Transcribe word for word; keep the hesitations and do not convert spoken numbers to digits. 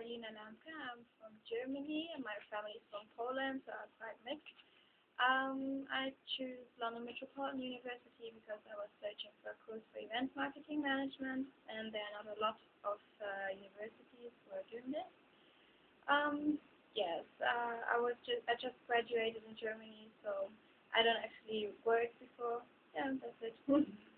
KarolinaL. I'm from Germany and my family is from Poland, so I'm quite mixed. Um, I choose London Metropolitan University because I was searching for a course for event marketing management, and there are not a lot of uh, universities who are doing this. Um, yes, uh, I was just I just graduated in Germany, so I don't actually work before. Yeah, that's it.